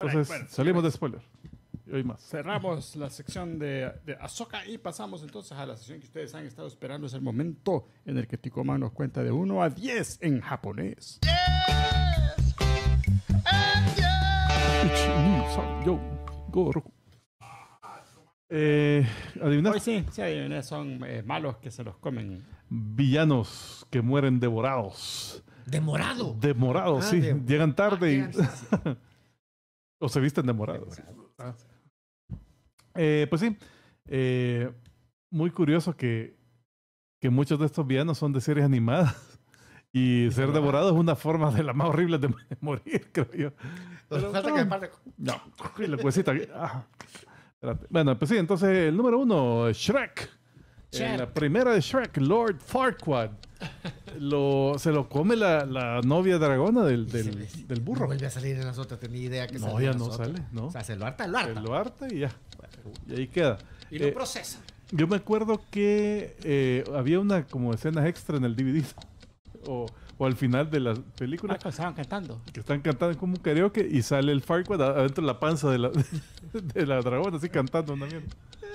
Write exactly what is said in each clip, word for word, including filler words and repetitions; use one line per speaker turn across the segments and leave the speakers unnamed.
Entonces
bueno,
salimos de spoiler. Y hoy más.
Cerramos la sección de, de Ahsoka y pasamos entonces a la sección que ustedes han estado esperando. Es el momento en el que Ticoman nos cuenta de uno a diez en japonés. Yo, Goku. Eh, ¿Adivinas? Hoy sí, sí, adiviné, son eh, malos que se los comen.
Villanos que mueren devorados.
¿Demorado?
Demorados,
Ah,
sí.
de-
Llegan tarde y...
Ah, llegan- sí, sí.
o se visten demorados. Ah. Eh, pues sí. Eh, muy curioso que, que muchos de estos villanos son de series animadas. Y ser devorado es una forma de la más horrible de morir, creo yo.
Pero falta que me parte.
No, y la cuecita aquí. Ah. Espérate. Bueno, pues sí, entonces el número uno, Shrek.
Shrek.
En la primera de Shrek, Lord Farquaad. Lo, se lo come la, la novia dragona del, del,
Se-
del
No
burro.
vuelve a salir en las otras, tenía idea que
No,
salía
ya
en
no
las otras.
sale, ¿no?
O sea, se lo harta, lo harta.
Se lo harta y ya. Y ahí queda.
Y lo
Eh,
procesa.
Yo me acuerdo que eh, había una como escenas extra en el D V D. O, o al final de la película.
Ah, estaban cantando.
Que están cantando como un karaoke y sale el Farquaad adentro de la panza de la, de la dragona, así cantando una mierda.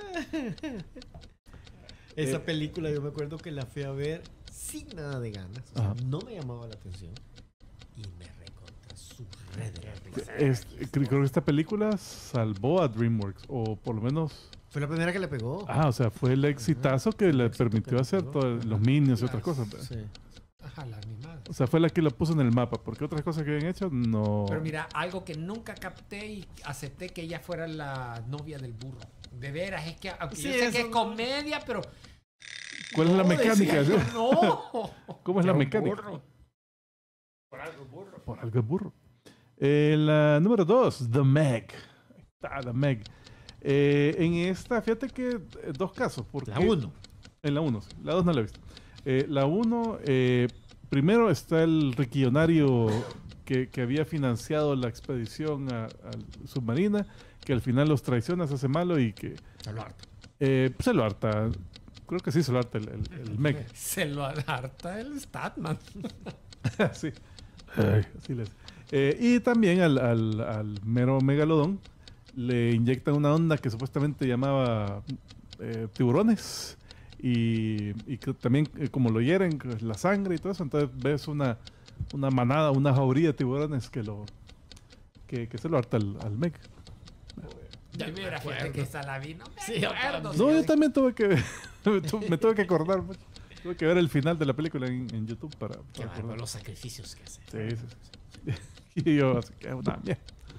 Esa
eh,
película yo me acuerdo que la fui a ver sin nada de ganas. O sea,
Ajá.
no me llamaba la atención. Y me recontra su red de la risa.
Es- creo creo que esta película salvó a DreamWorks, o por lo menos...
Fue la primera que le pegó.
Ah, o sea, fue el exitazo que le
éxito
permitió
que le
hacer
pegó.
todos los Minions y otras cosas.
Sí. Ajá, la animada.
O sea, fue la que lo puso en el mapa, porque otras cosas que habían hecho no...
Pero mira, algo que nunca capté y acepté que ella fuera la novia del burro. De veras, es que aunque
Sí,
yo sé
eso
que es
no-
comedia, pero...
¿Cuál es la
No,
mecánica?
decía yo, no.
¿Cómo es la
Era un
mecánica?
burro.
Por algo burro.
Por algo es burro. Eh, la número dos, The Meg. Ahí está, The Meg. Eh, en esta, fíjate que eh, dos casos. Porque
La uno.
En la uno, sí. La dos no la he visto. Eh, la uno, eh, primero está el riquillonario que, que había financiado la expedición a, a submarina, que al final los traiciona, se hace malo y que
Se lo harta.
eh, pues se lo harta. Creo que sí se lo harta el, el, el Meg.
Se lo harta el Statman.
sí. Ay, así les. Eh, y también al, al, al mero megalodón le inyectan una onda que supuestamente llamaba eh, tiburones. Y, y que también eh, como lo hieren, que es la sangre y todo eso, entonces ves una, una manada, una jauría de tiburones que lo que, que se lo harta al, al Meg.
De veras, fíjate que esa la vi. No me
Sí, yo
acuerdo.
también.
No,
sí.
yo también tuve que me, tu- me tuve que acordar mucho. Tuve que ver el final de la película en, en YouTube para,
Qué
para
bárbaro
acordar.
los sacrificios que hace.
Sí, sí, sí. Y yo, así que es una mierda.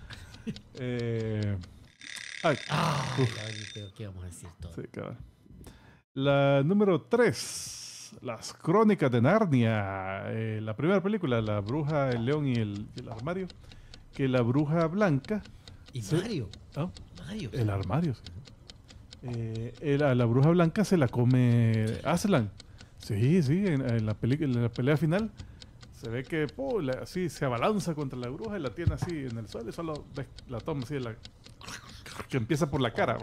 Eh, ay,
Ah, ¿qué vamos a decir todo?
sí, cabrón. La número tres, Las Crónicas de Narnia. Eh, la primera película, La Bruja, el León y el, y el Armario. Que la Bruja Blanca.
Y
Sí.
Mario.
¿no?
Mario.
El armario, sí. Eh, el- a la Bruja Blanca se la come Aslan. Sí, sí, en, en la película, en la pelea final. Se ve que po, la- así se abalanza contra la bruja y la tiene así en el suelo y solo ves la toma así de la, que empieza por la cara.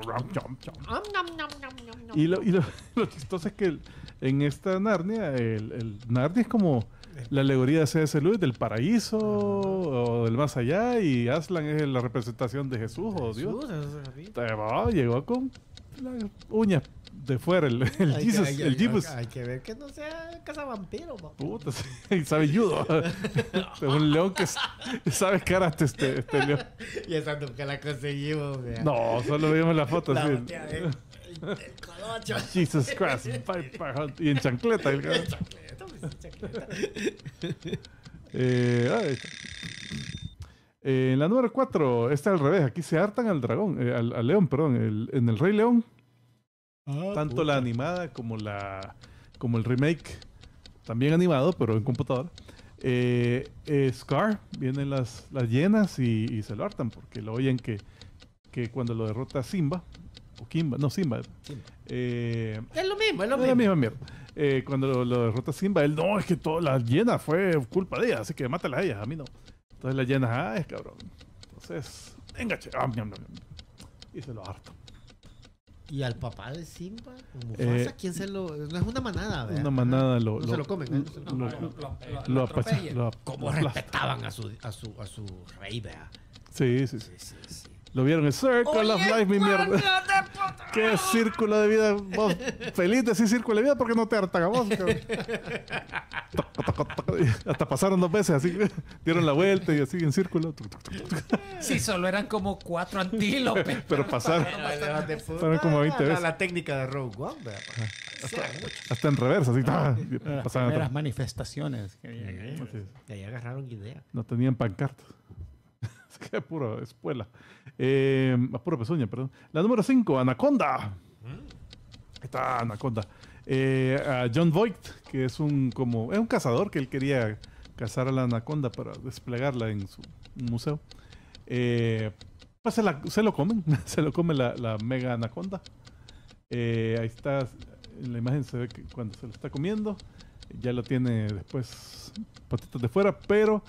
Y lo, y lo, lo chistoso es que el- en esta Narnia, el, el Narnia es como la alegoría de C S. Lewis del paraíso o del más allá, y Aslan es la representación de Jesús o Dios.
Jesús, eso se sabía.
Te va, llegó con las uñas de fuera, el, el
Hay que-
Jesus,
hay que-
el Jesus.
Hay que ver que no sea cazavampiro, papá.
Puta, sí, y sabe judo. Es un león que s- sabe karate este, este león.
Y esa nunca la conseguimos, vea.
No, solo vimos la foto
La
así.
botea de- el colocho.
Jesus Christ, bye, bye, y en chancleta. El cabrón.
Chancleta, pues, chancleta.
Eh, ahí está. Eh, en la número cuatro está al revés. Aquí se hartan al dragón, eh, al, al león, perdón. El- en el Rey León, tanto la animada como la como el remake, también animado, pero en computadora. Eh, eh, Scar, vienen las, las hienas y, y se lo hartan porque lo oyen que, que cuando lo derrota Simba, o Kimba, no Simba,
Simba.
eh,
Es lo mismo, es lo
es la
mismo.
misma mierda. Eh, cuando lo, lo derrota Simba, él no, es que todas las hienas fue culpa de ellas, así que mátalas a ellas, a mí no. Entonces las hienas, ah, es cabrón. Entonces, venga, che, ah, miam, miam, miam. Y se lo harto.
Y al papá de Simba, Mufasa,
Eh,
¿quién se lo...? No es una manada, ¿verdad?
Una manada lo,
No
lo,
se lo comen, ¿eh? No se lo
lo-
comen.
lo-
Lo- lo-
lo
lo
apacha-
atropellan.
lo-
¿Cómo
lo aplasta.
respetaban a su, a su, a su rey, vea?
Sí, sí, sí.
Sí, sí, sí.
Lo vieron en Circle of Life, mi mierda. ¿Qué círculo de vida? Vos feliz de ese círculo de vida porque no te hartan a vos, cabrón. Hasta pasaron dos veces, así dieron la vuelta y así en círculo.
Sí, solo eran como cuatro antílopes.
Pero pasaron, pasaron como veinte
La,
veces.
la técnica de Rogue One, ¿verdad?
Hasta en reversa, así. ¡ah!
Las
Pasaban
primeras
atrás.
manifestaciones. que había.
Así.
De ahí agarraron idea.
No tenían pancartas. Es que puro espuela. Eh, puro pezuña, perdón. La número cinco, Anaconda. Ahí está Anaconda. Eh, a John Voight, que es un como es un cazador que él quería cazar a la anaconda para desplegarla en su museo. Eh, pues se, la- se lo comen, se lo come la, la mega anaconda. Eh, ahí está, en la imagen se ve que cuando se lo está comiendo, ya lo tiene después patitas de fuera, pero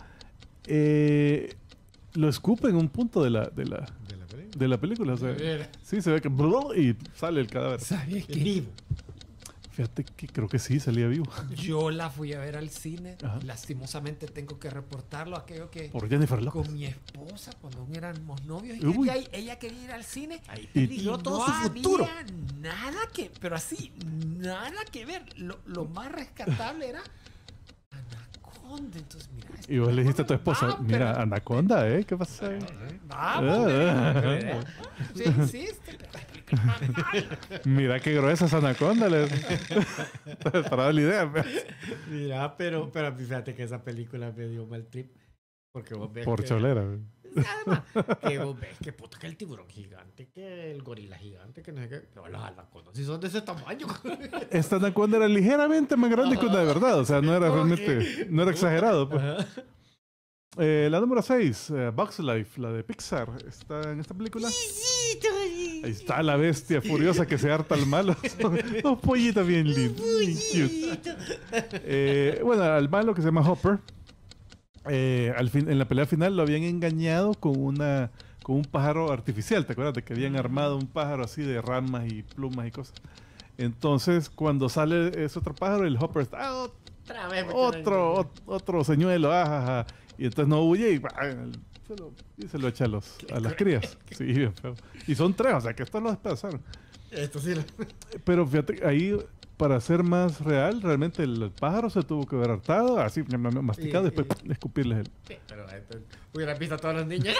eh, lo escupe en un punto de la, de la,
De la película.
de la película. O sea, sí, se ve que y sale el cadáver.
¿Sabes qué?
Vivo.
Fíjate que creo que sí, salía vivo.
Yo la fui a ver al cine.
Ajá.
Lastimosamente tengo que reportarlo. Aquello que
Por Jennifer Lopez.
con mi esposa, cuando aún éramos novios, y
Uy.
ella, ella quería ir al cine.
Ahí
Y-
peligró todo
no
su futuro.
había nada que, pero así, nada que ver. Lo, lo más rescatable era Anaconda. Entonces, mira. esta
Y vos le dijiste a tu esposa,
no,
mira,
pero-
Anaconda, ¿eh? ¿Qué pasa?
Vamos,
Ah,
sí existe, pero explícame.
Mira qué gruesa es Anaconda. le- Para darle idea. pues.
Mira, pero, pero fíjate que esa película me dio mal trip. Porque vos ves
Por
que,
cholera. güey.
Además, que vos ves que puta que el tiburón gigante, que el gorila gigante, que no sé qué. Pero las anacondas si son de ese tamaño.
Esta Anaconda era ligeramente más grande que una de verdad. O sea, no era
Ok.
realmente, no era exagerado. pues. Eh, la número seis, Bugs Life, la de Pixar, está en esta película. Ahí está la bestia furiosa que se harta al malo. Son dos pollitos bien lindos, bien cute. Eh, bueno, al malo que se llama Hopper, eh, al fin, en la pelea final lo habían engañado con una con un pájaro artificial. ¿Te acuerdas de que habían armado un pájaro así de ramas y plumas y cosas? Entonces, cuando sale ese otro pájaro, el Hopper está "Ah,
Otra vez. me
otro, ot- otro señuelo, ajaja", y entonces no huye y, ¡bah! se lo, y se lo echa a, los, a las crías. Sí, bien feo. Y son tres, o sea que estos los despedazaron.
Esto sí lo...
Pero fíjate, ahí para ser más real, realmente el, el pájaro se tuvo que haber hartado, así masticado, y
Y-
después
y-
escupirles el.
Sí, pero esto, hubieran visto a todos los niños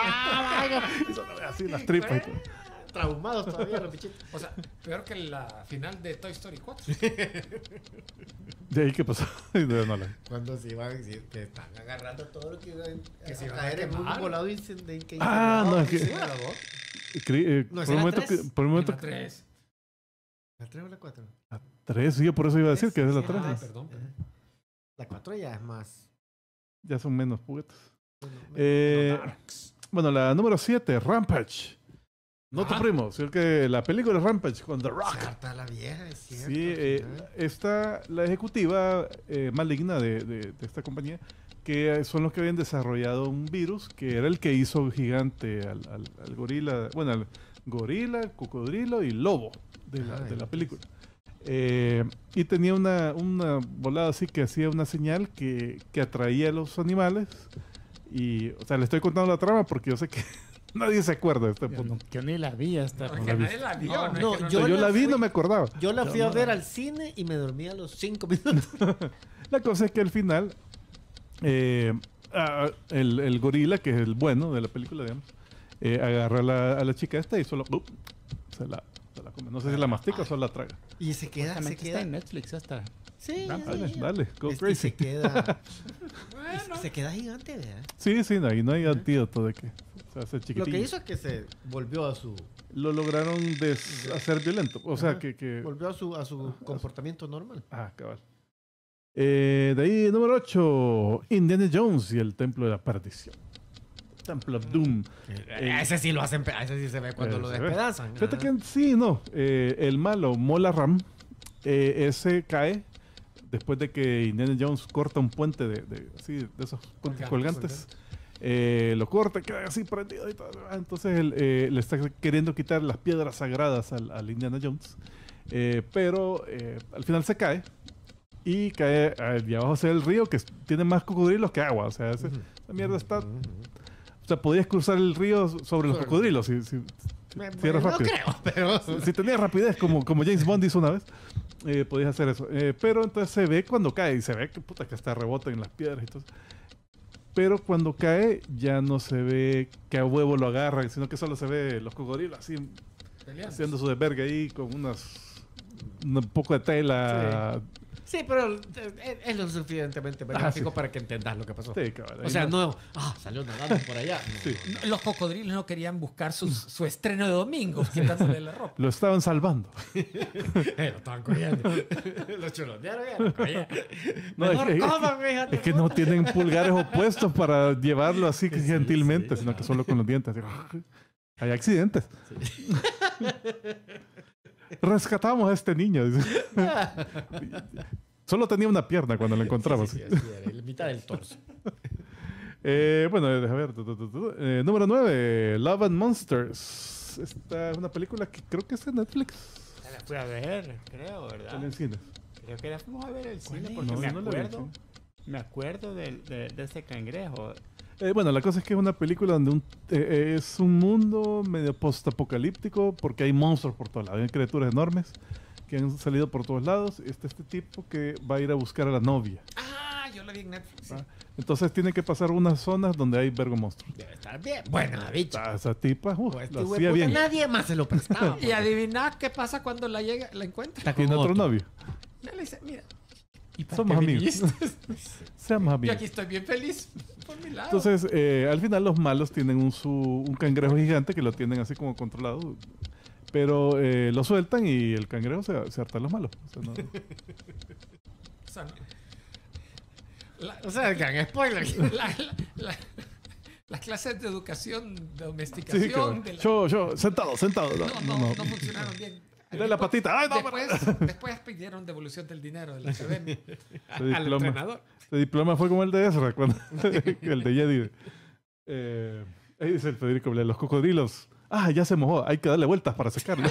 Y son así las tripas y todo.
traumados todavía, los bichitos.
O sea, peor que la final de Toy Story cuatro.
¿De ahí qué pasó? No, no, la-
Cuando se iban, si te están agarrando todo lo que iban
Que
a
se iban a
caer en un
quemar.
volado incendente. que
Ah, no, es que-
sí, la voz.
Cre- eh,
No,
por,
esa
un
era
momento,
tres.
que- por un momento.
La tres.
¿La tres o la cuatro?
Tres, sí, yo por eso iba a decir que es la
Sí,
tres.
ah,
Perdón, perdón.
La cuatro ya es más...
Ya son menos juguetes.
bueno, menos-
Eh,
menos darks.
Bueno, la número siete, Rampage. No tu
Ajá.
primo, sino que la película Rampage con The Rock.
Carta la vieja, es cierto.
Sí, eh,
al final.
está la ejecutiva eh, maligna de, de- de esta compañía, que son los que habían desarrollado un virus que era el que hizo gigante al, al- al gorila, bueno, al gorila, el cocodrilo y el lobo de la,
Ah,
de la
ya,
película. Eh, y tenía una, una volada así que hacía una señal que, que atraía a los animales. Y, o sea, le estoy contando la trama porque yo sé que nadie se acuerda de este
Yo,
punto.
no- yo ni la vi hasta.
Porque
la vi.
nadie la vio.
No,
no es
no,
que no
yo
Yo, yo
la
la vi y
fui-
no me acordaba.
Yo la fui
Yo
a
no.
ver al cine y me dormí a los cinco minutos.
La cosa es que al final, eh, ah, el, el gorila, que es el bueno de la película, digamos, eh, agarra a la, a la chica esta y solo uh, se, la, se la come. No sé si la mastica o solo la traga.
Y se queda, se
Justamente está
queda.
en Netflix hasta.
Sí,
Dale,
sí.
dale, go
Este, y
crazy.
se queda.
Bueno,
Se queda gigante, ¿verdad?
Sí, sí, no, y no hay antídoto de que se hace
Lo
chiquitillo.
que hizo es que se volvió a su
Lo lograron des- hacer violento. O sea,
Ajá.
que... que...
volvió a su a su comportamiento normal.
Ah, cabal. Eh, de ahí, número ocho, Indiana Jones y el Templo de la Perdición. Temple of Doom. Eh,
ese sí lo hacen, pe- ese sí se ve cuando
eh,
lo
se ve.
despedazan.
Fíjate
Ajá.
que sí, no. Eh, el malo, Mola Ram, eh, ese cae después de que Indiana Jones corta un puente de, de, así, de esos puentes
Colgantes,
colgantes. Eh, lo corta, queda así prendido y todo. Entonces él, eh, le está queriendo quitar las piedras sagradas al, al Indiana Jones. Eh, pero eh, al final se cae y cae allá abajo hacia el río que es- tiene más cocodrilos que agua. O sea, ese-
Ujú.
esa mierda está
Ujú.
O sea, podías cruzar el río sobre los cocodrilos si, si,
Me,
si eras
no
rápido.
creo, pero...
Si, si tenías rapidez, como, como James Bond hizo una vez, eh, podías hacer eso. Eh, pero entonces se ve cuando cae y se ve que puta que hasta rebota en las piedras y todo. Pero cuando cae ya no se ve que a huevo lo agarran, sino que solo se ve los cocodrilos así haciendo su desvergue ahí con unas un poco de tela.
Sí, pero es, es lo suficientemente gráfico
sí.
para que entendas lo que pasó.
Sí, cabrón.
O sea, no, ah, salió nadando por allá. No,
Sí.
no, no.
Los cocodrilos no querían buscar su, su estreno de domingo, quitándole la ropa.
Lo estaban salvando.
Eh, lo estaban cogiendo. Los chulonearon ya, lo cogían.
No,
Mejor
es que-
coman, hija de
Es que
puta.
no tienen pulgares opuestos para llevarlo así
Sí,
gentilmente,
sí,
sino
no.
que solo con los dientes. así. Hay accidentes. Rescatamos a este niño. dice. Solo tenía una pierna cuando lo encontramos.
Sí, sí, sí, así era, la mitad del torso.
Eh, bueno, eh, déjame ver. tu, tu, tu, tu. Eh, número nueve, Love and Monsters. Esta es una película que creo que es de Netflix.
Ya la fui a ver, creo,
Está
¿verdad?
en cines.
Creo que la fuimos a ver el cine
¿Cuál es?
porque
No,
me
yo no la vi en
acuerdo.
cine.
Me acuerdo del- de, de ese cangrejo.
Eh, bueno, la cosa es que es una película donde un- eh, es un mundo medio post-apocalíptico porque hay monstruos por todos lados, hay criaturas enormes que han salido por todos lados. Está este tipo que va a ir a buscar a la novia.
Ah, yo la vi en Netflix. sí.
Ah, Entonces tiene que pasar unas zonas donde hay vergo monstruos.
Debe estar bien. Buena, bicho.
Ah, esa tipa uh,
Pues este
lo
hueputa
hacía bien.
nadie más se lo prestaba.
Y adivina qué pasa cuando la llega, la encuentra.
Está
Tiene
con
otro
otro.
novio.
Ya le dice, mira. ¿Y para
Somos
qué
amigos.
viniste?
Seamos
Yo
amigos.
aquí estoy bien feliz por mi lado.
Entonces, eh, al final los malos tienen un, su, un cangrejo gigante que lo tienen así como controlado. Pero eh, lo sueltan y el cangrejo se, se harta a los malos. O sea, no-
O sea, la-
O sea, gran spoiler.
la- la- la- las clases de educación, de
Sí,
domesticación,
cabrón.
de la-
Yo, yo, sentado, sentado. No,
no,
no,
no,
no.
no funcionaron bien.
Dale la patita. Ay, no,
Después, después pidieron devolución del dinero del academia.
Ese
Al
diploma,
entrenador.
ese diploma fue como el de Ezra, cuando, el de Jedi. Eh, ahí dice el Federico Blea, los cocodrilos. Ah, ya se mojó, hay que darle vueltas para secarlo.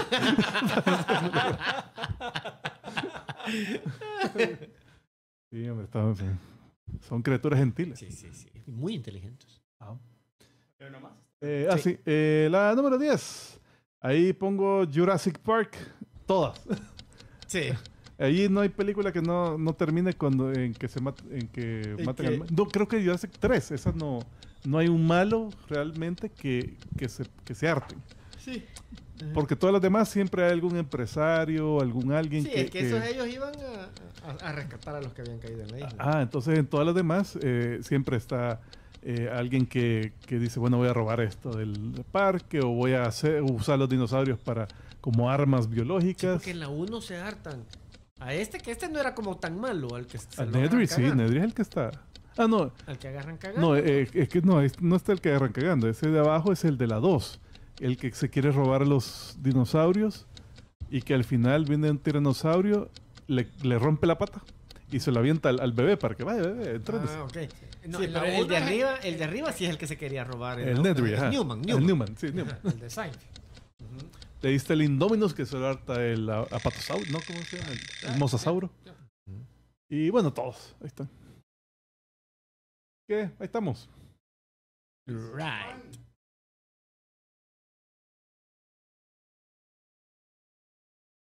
Sí, hombre, está- son criaturas gentiles.
Sí, sí, sí. Muy inteligentes.
Ah,
Pero nomás.
Eh, ah,
Sí.
sí. Eh, la número diez. Ahí pongo Jurassic Park. Todas.
Sí.
Ahí no hay película que no, no termine cuando en que se mat- en que
¿En
maten
qué?
al ma- No, creo que Jurassic tres. Esa no, no hay un malo realmente que, que, se, que se harten.
Sí.
Porque todas las demás siempre hay algún empresario, algún alguien
Sí,
que...
es que,
que-
esos ellos iban a, a- a rescatar a los que habían caído en la isla.
Ah, entonces en todas las demás eh, siempre está eh, alguien que, que dice, bueno, voy a robar esto del parque o voy a hacer, usar los dinosaurios para como armas
Sí,
biológicas.
porque en la uno se hartan. A este, que este no era como tan malo, al que se
A
lo
Nedry,
agarran
sí,
cagando.
Nedry es el que está... Ah, no,
Al que agarran cagando.
no, eh, es que no, es- no está el que agarran cagando. Ese de abajo es el de la dos. El que se quiere robar los dinosaurios y que al final viene un tiranosaurio, le, le rompe la pata y se lo avienta al, al bebé para que vaya, bebé, entrénese.
Ah, ok.
No,
Sí,
en la
pero el de
uno es-
arriba, el de arriba sí es el que se quería robar.
El
¿no?
Nedry,
Es
ajá.
Newman,
El
Newman.
Newman, sí, Newman.
el design.
Ujú.
Le diste el Indominus que se lo harta el a- apatosauro, ¿no? ¿Cómo se llama? El, el mosasauro.
Ya.
Y bueno, todos. Ahí están. ¿Qué? Ahí estamos.
Right.